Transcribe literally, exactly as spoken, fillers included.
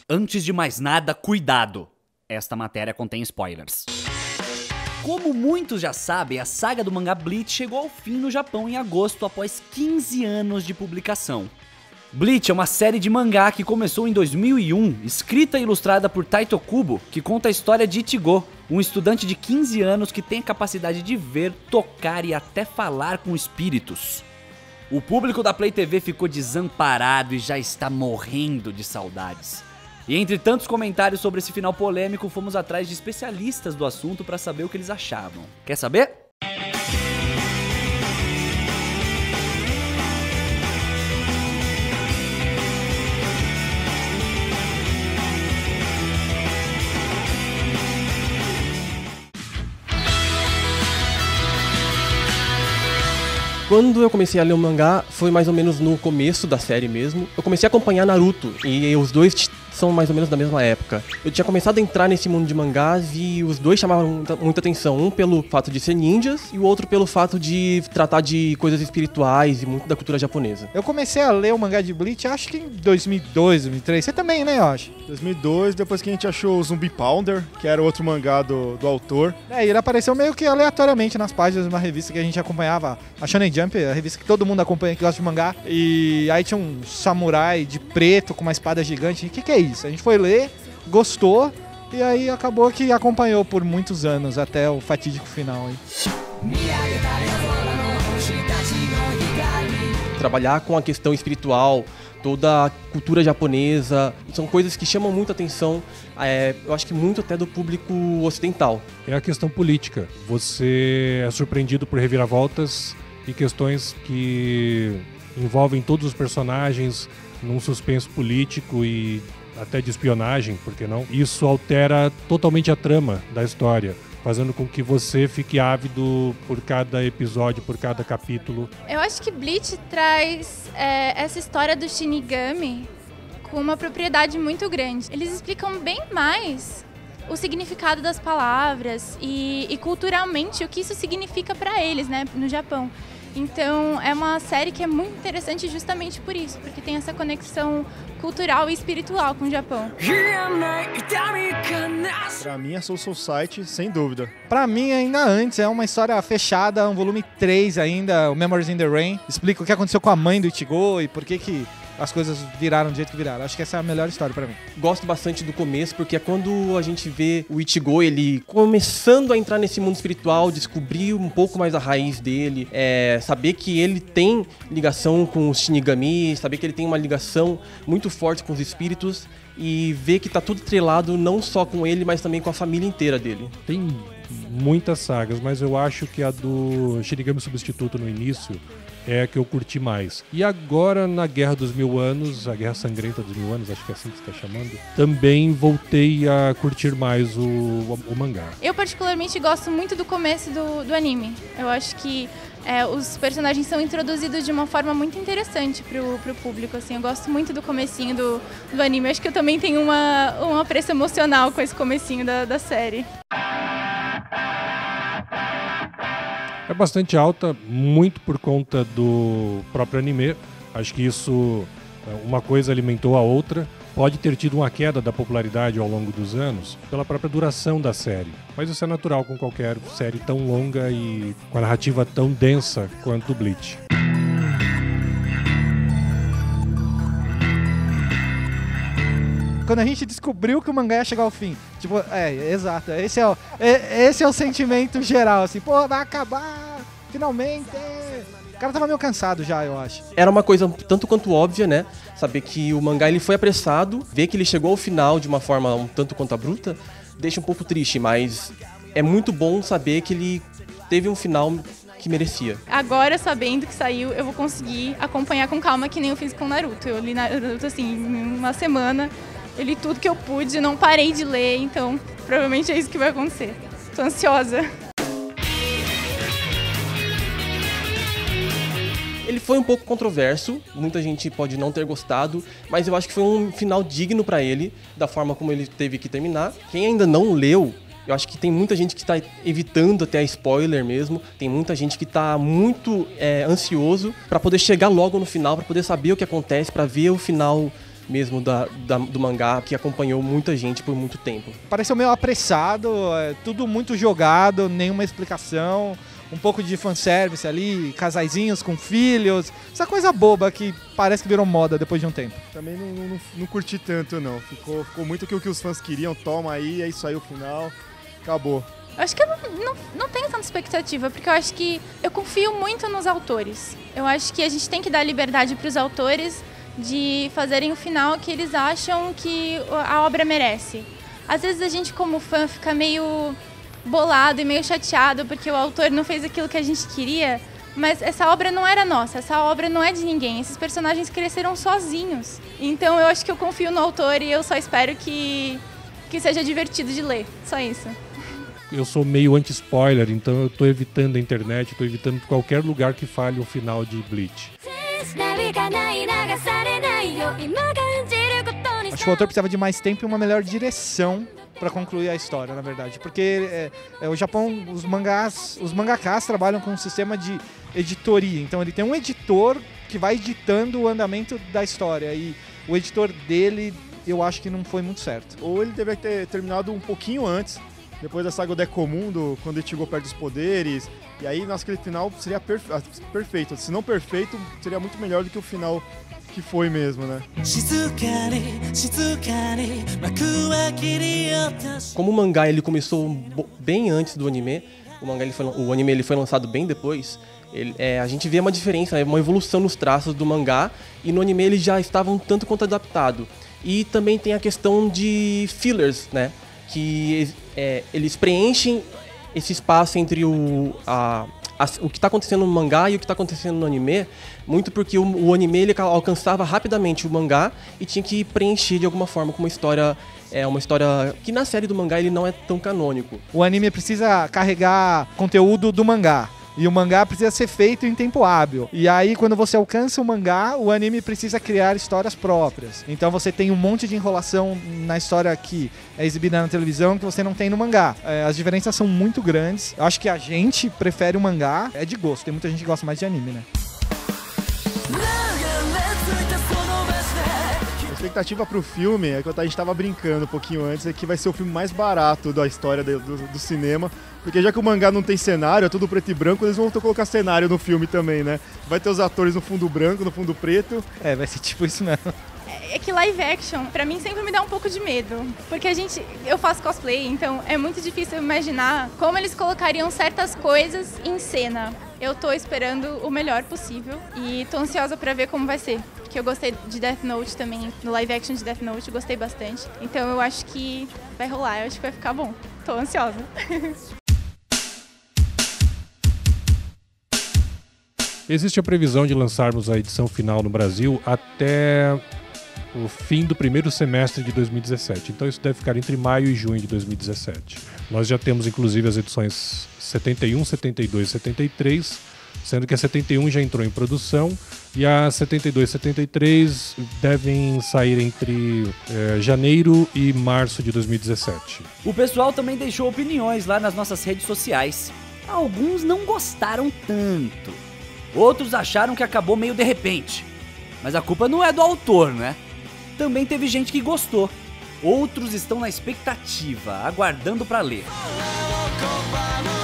Antes de mais nada, cuidado! Esta matéria contém spoilers. Como muitos já sabem, a saga do mangá Bleach chegou ao fim no Japão em agosto após quinze anos de publicação. Bleach é uma série de mangá que começou em dois mil e um, escrita e ilustrada por Taito Kubo, que conta a história de Ichigo, um estudante de quinze anos que tem a capacidade de ver, tocar e até falar com espíritos. O público da Play T V ficou desamparado e já está morrendo de saudades. E entre tantos comentários sobre esse final polêmico, fomos atrás de especialistas do assunto para saber o que eles achavam. Quer saber? Quando eu comecei a ler o mangá, foi mais ou menos no começo da série mesmo. Eu comecei a acompanhar Naruto, e os dois são mais ou menos da mesma época. Eu tinha começado a entrar nesse mundo de mangás e os dois chamavam muita, muita atenção. Um pelo fato de ser ninjas e o outro pelo fato de tratar de coisas espirituais e muito da cultura japonesa. Eu comecei a ler o mangá de Bleach, acho que em dois mil e dois, dois mil e três. Você também, né, eu acho? dois mil e dois, depois que a gente achou o Zumbi Pounder, que era outro mangá do, do autor. É, e ele apareceu meio que aleatoriamente nas páginas de uma revista que a gente acompanhava, a Shonen Jump, a revista que todo mundo acompanha que gosta de mangá. E aí tinha um samurai de preto com uma espada gigante. O que, que é isso? A gente foi ler, gostou, e aí acabou que acompanhou por muitos anos, até o fatídico final. Hein? Trabalhar com a questão espiritual, toda a cultura japonesa, são coisas que chamam muita atenção, é, eu acho que muito até do público ocidental. É a questão política. Você é surpreendido por reviravoltas e questões que envolvem todos os personagens num suspenso político e até de espionagem, por que não? Isso altera totalmente a trama da história, fazendo com que você fique ávido por cada episódio, por cada capítulo. Eu acho que Bleach traz é, essa história do Shinigami com uma propriedade muito grande. Eles explicam bem mais o significado das palavras e, e culturalmente o que isso significa para eles, né, no Japão. Então é uma série que é muito interessante justamente por isso, porque tem essa conexão cultural e espiritual com o Japão. Pra mim é Soul Society, sem dúvida. Pra mim, ainda antes, é uma história fechada, um volume três ainda, o Memories in the Rain. Explica o que aconteceu com a mãe do Ichigo e por que que as coisas viraram do jeito que viraram. Acho que essa é a melhor história pra mim. Gosto bastante do começo, porque é quando a gente vê o Ichigo, ele começando a entrar nesse mundo espiritual, descobrir um pouco mais a raiz dele, é, saber que ele tem ligação com os Shinigami, saber que ele tem uma ligação muito forte com os espíritos e ver que tá tudo trelado não só com ele, mas também com a família inteira dele. Tem muitas sagas, mas eu acho que a do Shinigami Substituto no início é a que eu curti mais. E agora, na Guerra dos Mil Anos, a Guerra Sangrenta dos Mil Anos, acho que é assim que você está chamando, também voltei a curtir mais o, o mangá. Eu particularmente gosto muito do começo do, do anime. Eu acho que é, os personagens são introduzidos de uma forma muito interessante pro, pro público, assim. Eu gosto muito do comecinho do, do anime. Acho que eu também tenho uma, um apreço emocional com esse comecinho da, da série. É bastante alta, muito por conta do próprio anime. Acho que isso, uma coisa alimentou a outra. Pode ter tido uma queda da popularidade ao longo dos anos pela própria duração da série. Mas isso é natural com qualquer série tão longa e com a narrativa tão densa quanto o Bleach. Quando a gente descobriu que o mangá ia chegar ao fim. Tipo, é, exato. Esse é o, é, esse é o sentimento geral, assim. Pô, vai acabar, finalmente. O cara tava meio cansado já, eu acho. Era uma coisa tanto quanto óbvia, né? Saber que o mangá ele foi apressado, ver que ele chegou ao final de uma forma um tanto quanto abrupta, deixa um pouco triste, mas é muito bom saber que ele teve um final que merecia. Agora, sabendo que saiu, eu vou conseguir acompanhar com calma, que nem eu fiz com Naruto. Eu li Naruto, assim, em uma semana. Eu li tudo que eu pude, não parei de ler, então provavelmente é isso que vai acontecer. Tô ansiosa. Ele foi um pouco controverso, muita gente pode não ter gostado, mas eu acho que foi um final digno pra ele, da forma como ele teve que terminar. Quem ainda não leu, eu acho que tem muita gente que está evitando até spoiler mesmo, tem muita gente que está muito é, ansioso pra poder chegar logo no final, pra poder saber o que acontece, pra ver o final mesmo da, da, do mangá, que acompanhou muita gente por muito tempo. Pareceu meio apressado, é, tudo muito jogado, nenhuma explicação, um pouco de fanservice ali, casaizinhos com filhos, essa coisa boba que parece que virou moda depois de um tempo. Também não, não, não curti tanto, não. Ficou, ficou muito aquilo que os fãs queriam, toma aí, é isso aí o final, acabou. Eu acho que eu não, não, não tenho tanta expectativa, porque eu acho que eu confio muito nos autores. Eu acho que a gente tem que dar liberdade para os autores de fazerem o final que eles acham que a obra merece. Às vezes a gente, como fã, fica meio bolado e meio chateado porque o autor não fez aquilo que a gente queria, mas essa obra não era nossa, essa obra não é de ninguém. Esses personagens cresceram sozinhos. Então eu acho que eu confio no autor e eu só espero que, que seja divertido de ler. Só isso. Eu sou meio anti-spoiler, então eu tô evitando a internet, tô evitando qualquer lugar que fale o final de Bleach. Acho que o autor precisava de mais tempo e uma melhor direção para concluir a história, na verdade. Porque é, é, o Japão, os mangás, os mangakás trabalham com um sistema de editoria. Então ele tem um editor que vai editando o andamento da história. E o editor dele, eu acho que não foi muito certo. Ou ele deveria ter terminado um pouquinho antes, depois da saga do Decomundo, quando ele chegou perto dos poderes. E aí, nossa, aquele final seria perfe- perfeito. Se não perfeito, seria muito melhor do que o final que foi mesmo, né? Como o mangá ele começou bem antes do anime, o, mangá, ele foi, o anime ele foi lançado bem depois, ele, é, a gente vê uma diferença, uma evolução nos traços do mangá, e no anime ele já estava um tanto quanto adaptado. E também tem a questão de fillers, né? Que é, eles preenchem esse espaço entre o, a, a, o que está acontecendo no mangá e o que está acontecendo no anime, muito porque o, o anime ele alcançava rapidamente o mangá e tinha que preencher de alguma forma com uma história, é, uma história que na série do mangá ele não é tão canônico. O anime precisa carregar conteúdo do mangá. E o mangá precisa ser feito em tempo hábil. E aí, quando você alcança o mangá, o anime precisa criar histórias próprias. Então você tem um monte de enrolação na história que é exibida na televisão que você não tem no mangá. É, as diferenças são muito grandes. Eu acho que a gente prefere o mangá. É de gosto. Tem muita gente que gosta mais de anime, né? A expectativa pro filme é que a gente tava brincando um pouquinho antes, é que vai ser o filme mais barato da história do, do, do cinema, porque já que o mangá não tem cenário, é tudo preto e branco, eles vão ter que colocar cenário no filme também, né? Vai ter os atores no fundo branco, no fundo preto. É, vai ser tipo isso mesmo. É que live action, pra mim, sempre me dá um pouco de medo. Porque a gente, eu faço cosplay, então é muito difícil imaginar como eles colocariam certas coisas em cena. Eu tô esperando o melhor possível e tô ansiosa pra ver como vai ser. Porque eu gostei de Death Note também, no live action de Death Note, eu gostei bastante. Então eu acho que vai rolar, eu acho que vai ficar bom. Tô ansiosa. Existe a previsão de lançarmos a edição final no Brasil até o fim do primeiro semestre de dois mil e dezessete. Então isso deve ficar entre maio e junho de dois mil e dezessete. Nós já temos inclusive as edições setenta e um, setenta e dois e setenta e três, sendo que a setenta e um já entrou em produção e a setenta e dois e setenta e três devem sair entre é, janeiro e março de dois mil e dezessete. O pessoal também deixou opiniões lá nas nossas redes sociais. Alguns não gostaram tanto. Outros acharam que acabou meio de repente. Mas a culpa não é do autor, né? Também teve gente que gostou. Outros estão na expectativa, aguardando pra ler.